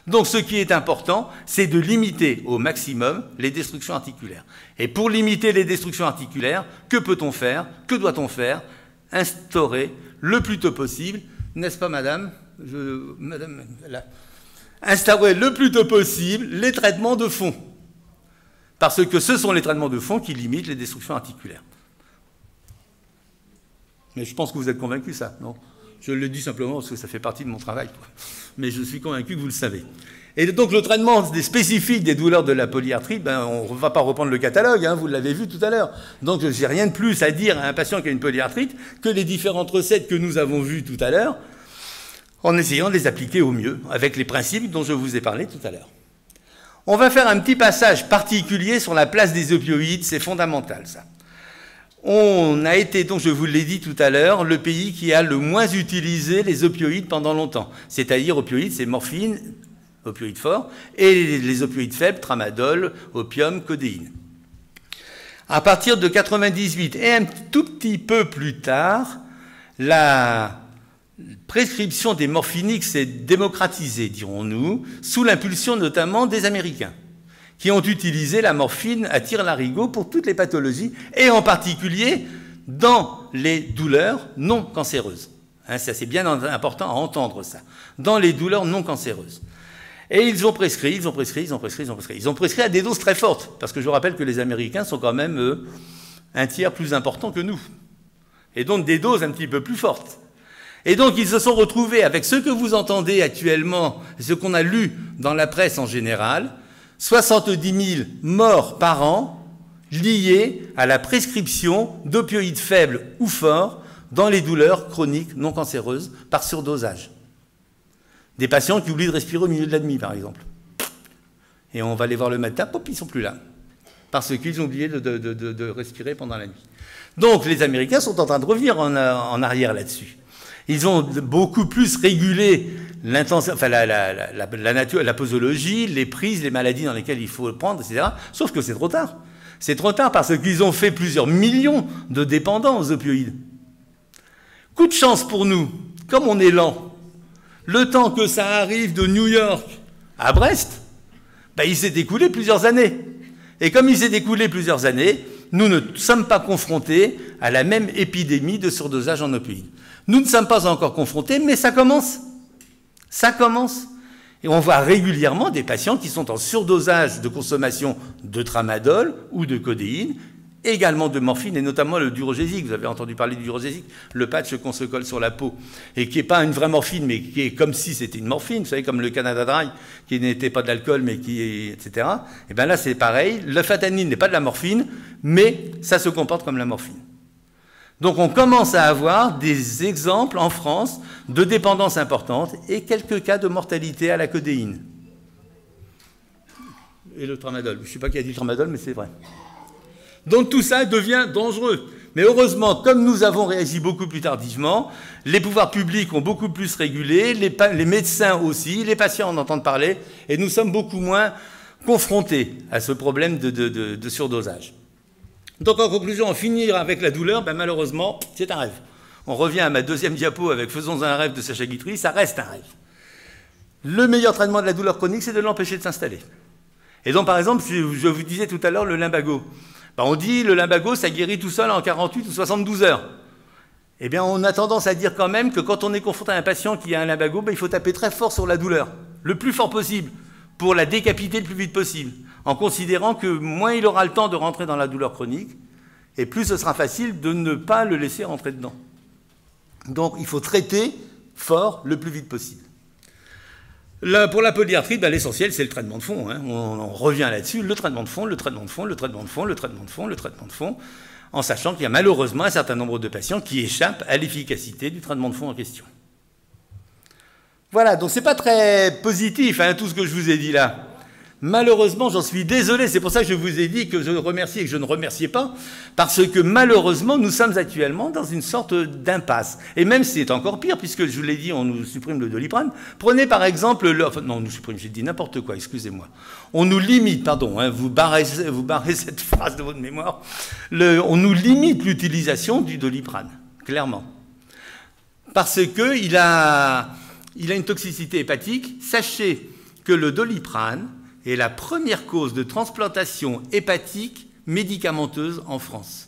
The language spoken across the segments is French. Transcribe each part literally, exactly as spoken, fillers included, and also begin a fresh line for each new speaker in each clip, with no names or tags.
Donc ce qui est important, c'est de limiter au maximum les destructions articulaires. Et pour limiter les destructions articulaires, que peut-on faire? Que doit-on faire? Instaurer le plus tôt possible, n'est-ce pas madame? Je, madame là. Instaurer le plus tôt possible les traitements de fond. Parce que ce sont les traitements de fond qui limitent les destructions articulaires. Mais je pense que vous êtes convaincus, ça, non? Je le dis simplement parce que ça fait partie de mon travail, quoi. Mais je suis convaincu que vous le savez. Et donc le traitement des spécifique des douleurs de la polyarthrite, ben, on ne va pas reprendre le catalogue, hein, vous l'avez vu tout à l'heure. Donc je n'ai rien de plus à dire à un patient qui a une polyarthrite que les différentes recettes que nous avons vues tout à l'heure, en essayant de les appliquer au mieux, avec les principes dont je vous ai parlé tout à l'heure. On va faire un petit passage particulier sur la place des opioïdes, c'est fondamental ça. On a été, donc je vous l'ai dit tout à l'heure, le pays qui a le moins utilisé les opioïdes pendant longtemps. C'est-à-dire opioïdes, c'est morphine, opioïdes forts, et les opioïdes faibles, tramadol, opium, codéine. À partir de quatre-vingt-dix-huit et un tout petit peu plus tard, la prescription des morphiniques s'est démocratisée, dirons-nous, sous l'impulsion notamment des Américains, qui ont utilisé la morphine à tire-larigot pour toutes les pathologies, et en particulier dans les douleurs non cancéreuses. Hein, ça, c'est bien important à entendre ça. Dans les douleurs non cancéreuses. Et ils ont prescrit, ils ont prescrit, ils ont prescrit, ils ont prescrit. Ils ont prescrit à des doses très fortes, parce que je vous rappelle que les Américains sont quand même euh, un tiers plus importants que nous. Et donc des doses un petit peu plus fortes. Et donc ils se sont retrouvés avec ce que vous entendez actuellement, ce qu'on a lu dans la presse en général, soixante-dix mille morts par an liés à la prescription d'opioïdes faibles ou forts dans les douleurs chroniques non cancéreuses par surdosage. Des patients qui oublient de respirer au milieu de la nuit, par exemple. Et on va les voir le matin, hop, ils ne sont plus là. Parce qu'ils ont oublié de, de, de, de respirer pendant la nuit. Donc les Américains sont en train de revenir en, en arrière là-dessus. Ils ont beaucoup plus régulé enfin, la, la, la, la, la, nature, la posologie, les prises, les maladies dans lesquelles il faut le prendre, et cetera. Sauf que c'est trop tard. C'est trop tard parce qu'ils ont fait plusieurs millions de dépendants aux opioïdes. Coup de chance pour nous, comme on est lent, le temps que ça arrive de New York à Brest, ben, il s'est écoulé plusieurs années. Et comme il s'est écoulé plusieurs années, nous ne sommes pas confrontés à la même épidémie de surdosage en opioïdes. Nous ne sommes pas encore confrontés, mais ça commence. Ça commence. Et on voit régulièrement des patients qui sont en surdosage de consommation de tramadol ou de codéine, également de morphine, et notamment le durogésique. Vous avez entendu parler du durogésique, le patch qu'on se colle sur la peau, et qui n'est pas une vraie morphine, mais qui est comme si c'était une morphine, vous savez, comme le Canada Dry, qui n'était pas de l'alcool, mais qui est, et cetera. Et bien là, c'est pareil. Le fentanyl n'est pas de la morphine, mais ça se comporte comme la morphine. Donc on commence à avoir des exemples en France de dépendance importante et quelques cas de mortalité à la codéine. Et le tramadol. Je ne sais pas qui a dit le tramadol, mais c'est vrai. Donc tout ça devient dangereux. Mais heureusement, comme nous avons réagi beaucoup plus tardivement, les pouvoirs publics ont beaucoup plus régulé, les, les médecins aussi, les patients en entendent parler, et nous sommes beaucoup moins confrontés à ce problème de, de, de, de surdosage. Donc en conclusion, en finir avec la douleur, ben, malheureusement, c'est un rêve. On revient à ma deuxième diapo avec « Faisons un rêve » de Sacha Guitry, ça reste un rêve. Le meilleur traitement de la douleur chronique, c'est de l'empêcher de s'installer. Et donc par exemple, je vous disais tout à l'heure le lumbago. Ben, on dit le lumbago, ça guérit tout seul en quarante-huit ou soixante-douze heures. Eh bien, on a tendance à dire quand même que quand on est confronté à un patient qui a un lumbago, ben, il faut taper très fort sur la douleur, le plus fort possible, pour la décapiter le plus vite possible, en considérant que moins il aura le temps de rentrer dans la douleur chronique, et plus ce sera facile de ne pas le laisser rentrer dedans. Donc, il faut traiter fort le plus vite possible. Là, pour la polyarthrite, ben, l'essentiel, c'est le traitement de fond. Hein. On, on revient là-dessus, le traitement de fond, le traitement de fond, le traitement de fond, le traitement de fond, le traitement de fond, en sachant qu'il y a malheureusement un certain nombre de patients qui échappent à l'efficacité du traitement de fond en question. Voilà, donc c'est pas très positif, hein, tout ce que je vous ai dit là. Malheureusement, j'en suis désolé, c'est pour ça que je vous ai dit que je remercie et que je ne remerciais pas, parce que malheureusement, nous sommes actuellement dans une sorte d'impasse. Et même si c'est encore pire, puisque je vous l'ai dit, on nous supprime le Doliprane. Prenez par exemple, le, enfin, non, on nous supprime, j'ai dit n'importe quoi, excusez-moi. On nous limite, pardon, hein, vous, barrez, vous barrez cette phrase de votre mémoire, le, on nous limite l'utilisation du Doliprane, clairement. Parce qu'il a, il a une toxicité hépatique. Sachez que le Doliprane est la première cause de transplantation hépatique médicamenteuse en France.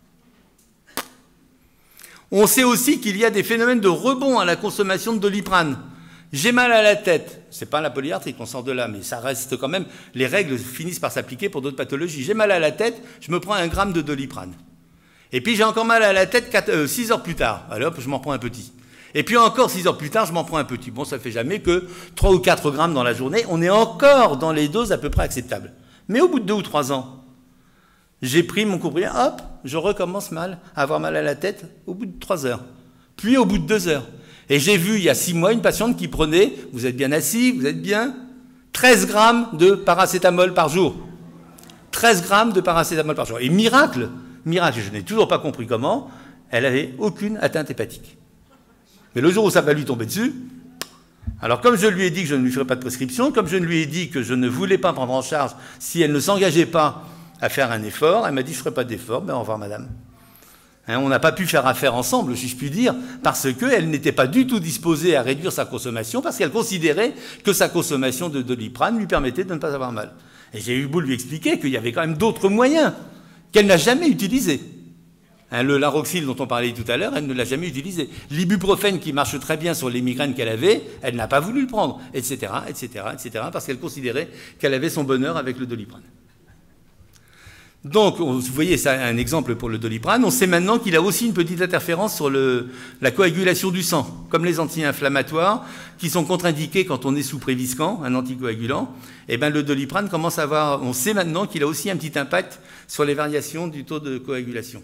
On sait aussi qu'il y a des phénomènes de rebond à la consommation de Doliprane. J'ai mal à la tête, c'est pas la polyarthrite, on sort de là, mais ça reste quand même, les règles finissent par s'appliquer pour d'autres pathologies. J'ai mal à la tête, je me prends un gramme de Doliprane. Et puis j'ai encore mal à la tête six heures plus tard, allez hop, je m'en prends un petit. Et puis encore six heures plus tard, je m'en prends un petit. Bon, ça fait jamais que trois ou quatre grammes dans la journée, on est encore dans les doses à peu près acceptables. Mais au bout de deux ou trois ans, j'ai pris mon comprimé, hop, je recommence mal, à avoir mal à la tête au bout de trois heures. Puis au bout de deux heures. Et j'ai vu il y a six mois une patiente qui prenait, vous êtes bien assis, vous êtes bien, treize grammes de paracétamol par jour. treize grammes de paracétamol par jour. Et miracle, miracle, je n'ai toujours pas compris comment, elle n'avait aucune atteinte hépatique. Mais le jour où ça va lui tomber dessus, alors comme je lui ai dit que je ne lui ferais pas de prescription, comme je lui ai dit que je ne voulais pas prendre en charge si elle ne s'engageait pas à faire un effort, elle m'a dit je ne ferai pas d'effort, ben au revoir madame. Hein, on n'a pas pu faire affaire ensemble, si je puis dire, parce qu'elle n'était pas du tout disposée à réduire sa consommation, parce qu'elle considérait que sa consommation de Doliprane lui permettait de ne pas avoir mal. Et j'ai eu beau lui expliquer qu'il y avait quand même d'autres moyens qu'elle n'a jamais utilisés. Hein, le Laroxyl dont on parlait tout à l'heure, elle ne l'a jamais utilisé. L'ibuprofène qui marche très bien sur les migraines qu'elle avait, elle n'a pas voulu le prendre, et cetera, et cetera, et cetera, parce qu'elle considérait qu'elle avait son bonheur avec le Doliprane. Donc, vous voyez, ça un exemple pour le Doliprane. On sait maintenant qu'il a aussi une petite interférence sur le, la coagulation du sang, comme les anti-inflammatoires, qui sont contre-indiqués quand on est sous Préviscan, un anticoagulant. Et bien, le Doliprane commence à avoir... On sait maintenant qu'il a aussi un petit impact sur les variations du taux de coagulation.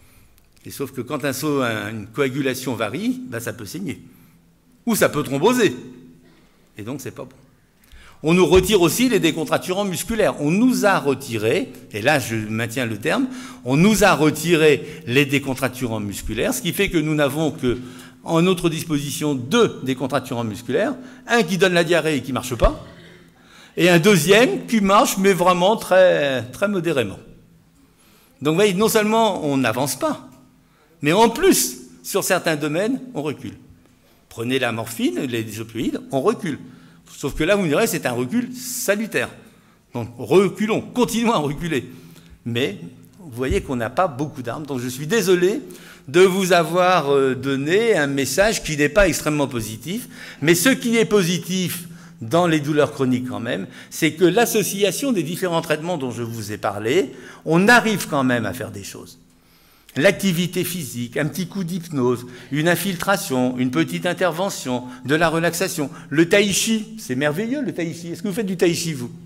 Et sauf que quand un saut, une coagulation varie, ben ça peut saigner. Ou ça peut thromboser. Et donc, c'est pas bon. On nous retire aussi les décontracturants musculaires. On nous a retiré, et là je maintiens le terme, on nous a retiré les décontracturants musculaires, ce qui fait que nous n'avons que, en notre disposition, deux décontracturants musculaires, un qui donne la diarrhée et qui ne marche pas, et un deuxième qui marche, mais vraiment très, très modérément. Donc vous voyez, non seulement on n'avance pas, mais en plus, sur certains domaines, on recule. Prenez la morphine, les opioïdes, on recule. Sauf que là, vous me direz, c'est un recul salutaire. Donc, reculons, continuons à reculer. Mais, vous voyez qu'on n'a pas beaucoup d'armes. Donc, je suis désolé de vous avoir donné un message qui n'est pas extrêmement positif. Mais ce qui est positif dans les douleurs chroniques quand même, c'est que l'association des différents traitements dont je vous ai parlé, on arrive quand même à faire des choses. L'activité physique, un petit coup d'hypnose, une infiltration, une petite intervention, de la relaxation. Le tai chi, c'est merveilleux le tai chi. Est-ce que vous faites du tai chi, vous?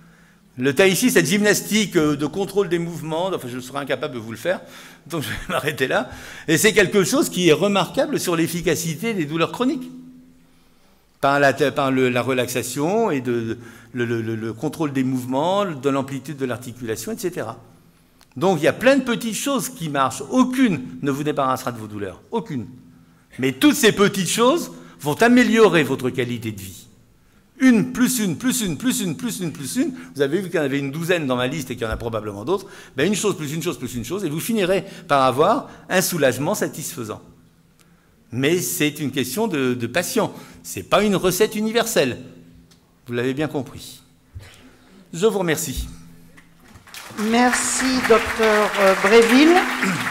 Le tai chi, cette gymnastique de contrôle des mouvements, enfin je serais incapable de vous le faire, donc je vais m'arrêter là. Et c'est quelque chose qui est remarquable sur l'efficacité des douleurs chroniques. Par la, par le, la relaxation et de, de, le, le, le contrôle des mouvements, de l'amplitude de l'articulation, et cetera. Donc il y a plein de petites choses qui marchent. Aucune ne vous débarrassera de vos douleurs. Aucune. Mais toutes ces petites choses vont améliorer votre qualité de vie. Une, plus une, plus une, plus une, plus une, plus une. Vous avez vu qu'il y en avait une douzaine dans ma liste et qu'il y en a probablement d'autres. Ben une chose, plus une chose, plus une chose. Et vous finirez par avoir un soulagement satisfaisant. Mais c'est une question de, de patient. Ce n'est pas une recette universelle. Vous l'avez bien compris. Je vous remercie.
Merci, docteur Bréville.